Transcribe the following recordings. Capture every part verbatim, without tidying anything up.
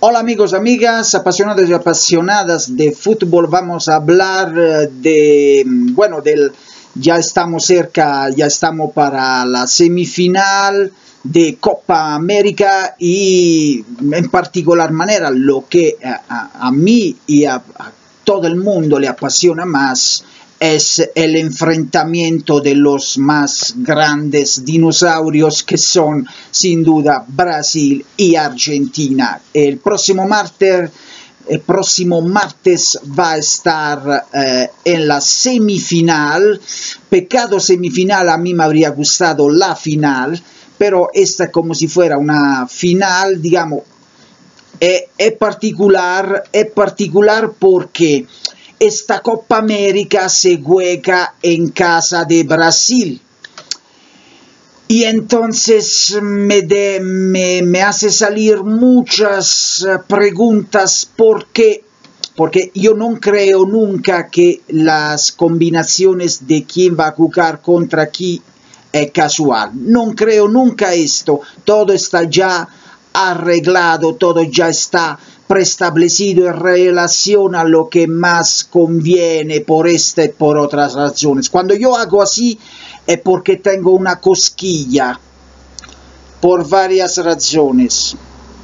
Hola amigos, amigas, apasionados y apasionadas de fútbol. Vamos a hablar de, bueno, del, ya estamos cerca, ya estamos para la semifinal de Copa América y en particular manera lo que a, a, a mí y a, a todo el mundo le apasiona más es el enfrentamiento de los más grandes dinosaurios que son sin duda Brasil y Argentina. El próximo martes, el próximo martes va a estar eh, en la semifinal. Pecado semifinal, a mí me habría gustado la final, pero esta es como si fuera una final, digamos, es, es particular, es particular porque esta Copa América se juega en casa de Brasil. Y entonces me, de, me, me hace salir muchas preguntas porque, porque yo no creo nunca que las combinaciones de quién va a jugar contra quién es casual. No creo nunca esto. Todo está ya arreglado, todo ya está preestablecido en relación a lo que más conviene por esta y por otras razones. Cuando yo hago así es porque tengo una cosquilla por varias razones.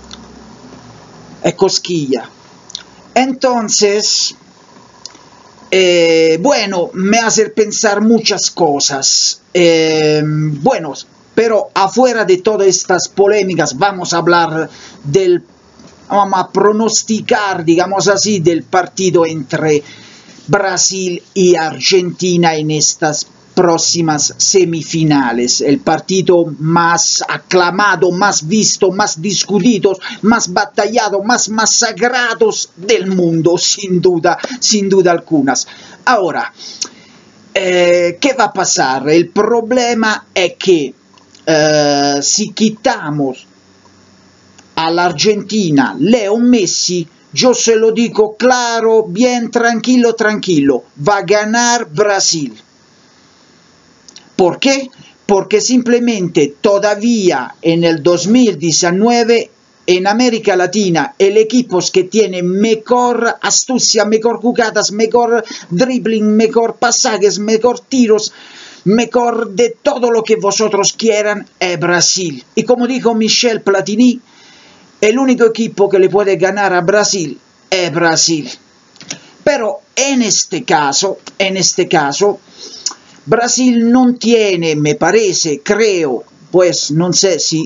Es cosquilla. Entonces, eh, bueno, me hace pensar muchas cosas. Eh, bueno, pero afuera de todas estas polémicas vamos a hablar del Vamos a pronosticar, digamos así, del partido entre Brasil y Argentina en estas próximas semifinales. El partido más aclamado, más visto, más discutido, más batallado, más masacrados del mundo, sin duda, sin duda algunas. Ahora, eh, ¿qué va a pasar? El problema es que eh, si quitamos a la Argentina, Leo Messi, yo se lo digo claro, bien tranquilo, tranquilo, va a ganar Brasil. ¿Por qué? Porque simplemente todavía en el dos mil diecinueve en América Latina el equipo que tiene mejor astucia, mejor jugadas, mejor dribbling, mejor pasajes, mejor tiros, mejor de todo lo que vosotros quieran es Brasil. Y como dijo Michel Platini, el único equipo que le puede ganar a Brasil es Brasil. Pero en este caso, en este caso, Brasil no tiene, me parece, creo, pues no sé si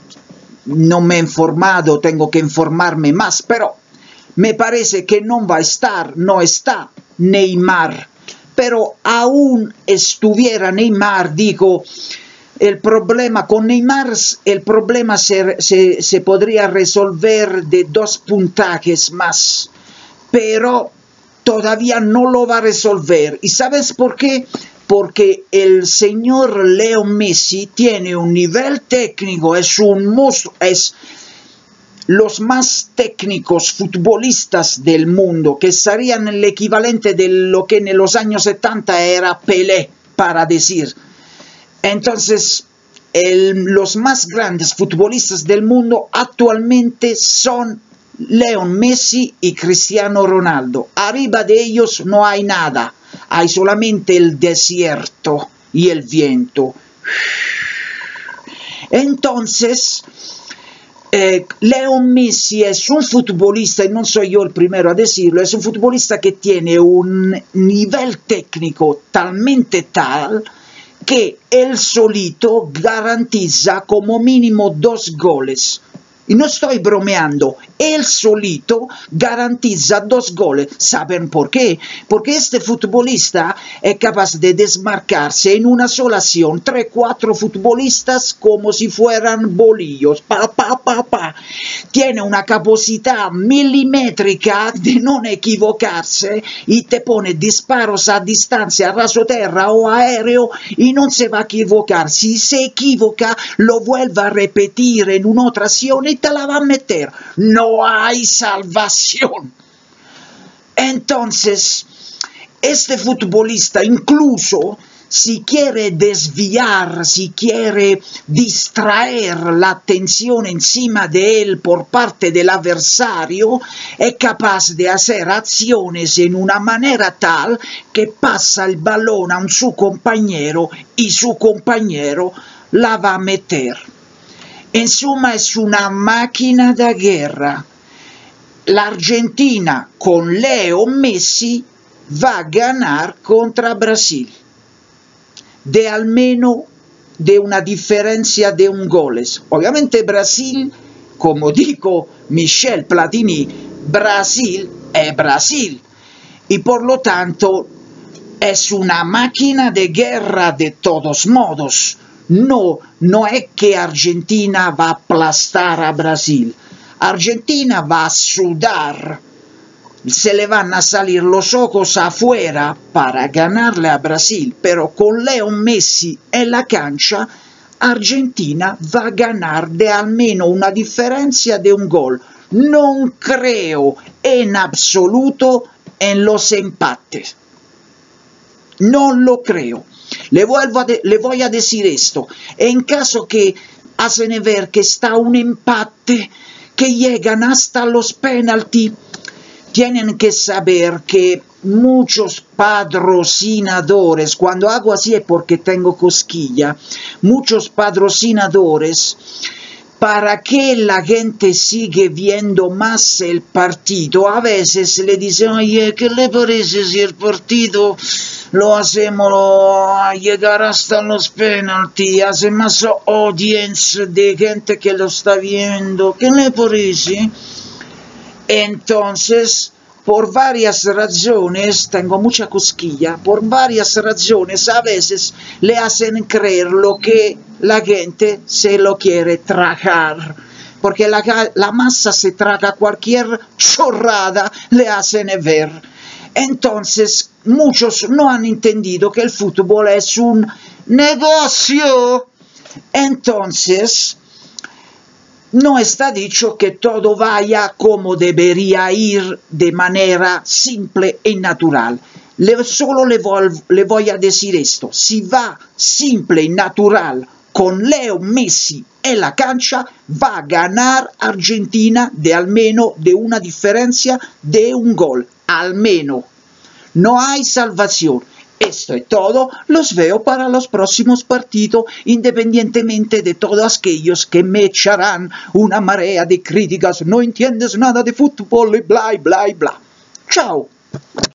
no me he informado, tengo que informarme más, pero me parece que no va a estar, no está Neymar. Pero aún estuviera Neymar, digo, el problema con Neymar, el problema se, se, se podría resolver de dos puntajes más, pero todavía no lo va a resolver. ¿Y sabes por qué? Porque el señor Leo Messi tiene un nivel técnico, es un monstruo, es los más técnicos futbolistas del mundo, que serían el equivalente de lo que en los años setenta era Pelé, para decir. Entonces, el, los más grandes futbolistas del mundo actualmente son Leo Messi y Cristiano Ronaldo. Arriba de ellos no hay nada, hay solamente el desierto y el viento. Entonces, eh, Leo Messi es un futbolista, y no soy yo el primero a decirlo, es un futbolista que tiene un nivel técnico talmente tal que él solito garantiza como mínimo dos goles. Y no estoy bromeando, él solito garantiza dos goles. ¿Saben por qué? Porque este futbolista es capaz de desmarcarse en una sola acción, tres, cuatro futbolistas como si fueran bolillos. Pa, pa, pa, pa. Tiene una capacidad milimétrica de no equivocarse y te pone disparos a distancia, a raso terra o aéreo y no se va a equivocar. Si se equivoca, lo vuelve a repetir en una otra acción y te la va a meter. No hay salvación. Entonces, este futbolista incluso si quiere desviar, si quiere distraer la atención encima de él por parte del adversario, es capaz de hacer acciones en una manera tal que pasa el balón a un su compañero y su compañero la va a meter. Insomma, es una máquina de guerra. La Argentina con Leo Messi va a ganar contra Brasil de al menos de una diferencia de un goles. Obviamente Brasil, como dijo Michel Platini, Brasil es Brasil y por lo tanto es una máquina de guerra de todos modos. No, no es que Argentina va a aplastar a Brasil. Argentina va a sudar, se le van a salir los ojos afuera para ganarle a Brasil, pero con Leo Messi en la cancha, Argentina va a ganar de al menos una diferencia de un gol. No creo en absoluto en los empates. No lo creo. Le, vuelvo a de, le voy a decir esto. En caso que hacen ver que está un empate, que llegan hasta los penaltis, tienen que saber que muchos patrocinadores, cuando hago así es porque tengo cosquilla, muchos patrocinadores, para que la gente siga viendo más el partido, a veces le dicen, oye, ¿qué le parece si el partido lo hacemos a llegar hasta los penaltis, hace más audience de gente que lo está viendo? ¿Qué le parece? Entonces, por varias razones, tengo mucha cosquilla, por varias razones a veces le hacen creer lo que la gente se lo quiere tragar, porque la, la masa se traga cualquier chorrada, le hacen ver. Entonces, muchos no han entendido que el fútbol es un negocio. Entonces, no está dicho que todo vaya como debería ir de manera simple y natural. Le, solo le voy, le voy a decir esto. Si va simple y natural con Leo Messi en la cancha, va a ganar Argentina de al menos de una diferencia de un gol. Al menos. No hay salvación. Esto es todo, los veo para los próximos partidos, independientemente de todos aquellos que me echarán una marea de críticas, no entiendes nada de fútbol y bla, bla, bla. Chao.